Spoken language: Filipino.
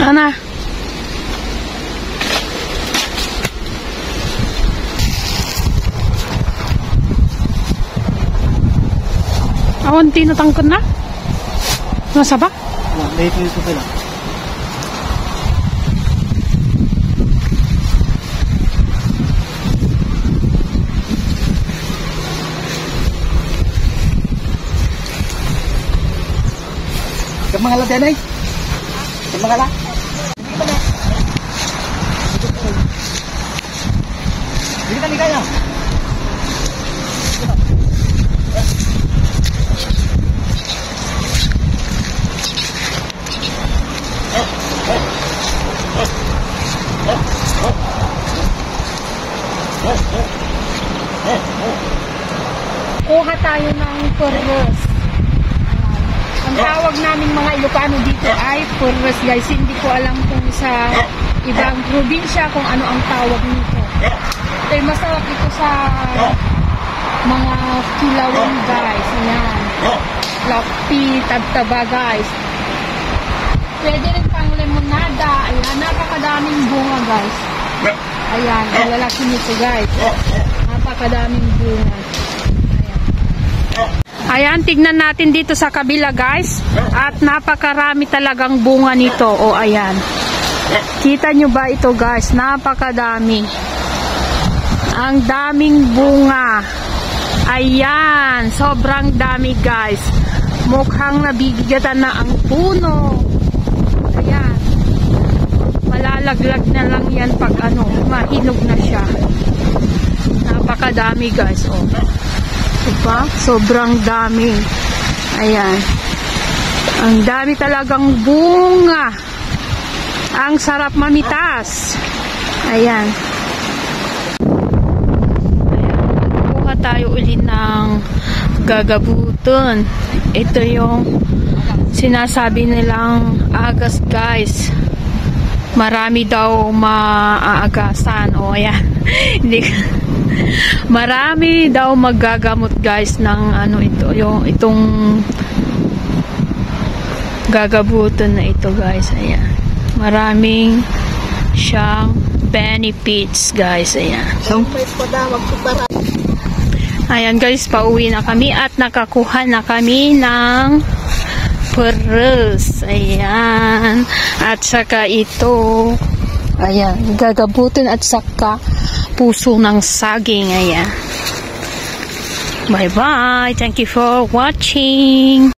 Ana. Awan tinatangkad na? Nasa ba? Dito ito pala. Kamangala din ay? Kamangala? Hindi ka ligaya. Kuha tayo ng purros. Ang tawag namin mga Ilocano dito ay purros, guys. Hindi ko alam kung sa ibang probinsya kung ano ang tawag nito. Ito masarap ito sa mga kilawin, guys. Ayan. Lapi, tagtaba, guys. Pwede rin pang lemonada. Ayan, napakadaming bunga, guys. Ayan, ang lalaki nito, guys. Napakadaming bunga. Ayan, tignan natin dito sa kabila, guys. At napakarami talagang bunga nito. O, ayan. Kita nyo ba ito, guys? Napakadami. Ang daming bunga. Ayan, sobrang dami, guys. Mukhang nabibigatan na ang puno. Ayan. Malalaglag na lang yan pag mahinog na siya. Napakadami, guys. O. Diba? Sobrang dami. Ayan. Ang dami talagang bunga. Ang sarap mamitas. Ayan. Kuha tayo uli ng gagabuton. Ito yung sinasabi nilang agas, guys. Marami daw maaagasan. O, ayan. Hindi marami daw magagamot, guys, ng itong gagabuton na ito, guys. Ayan. Maraming siyang benefits, guys. Ayan. Ayan, guys, pauwi na kami at nakakuha na kami ng purros. Ayan. At saka ito, ayan, gagabuton at saka puso ng saging. Ayan. Bye-bye. Thank you for watching.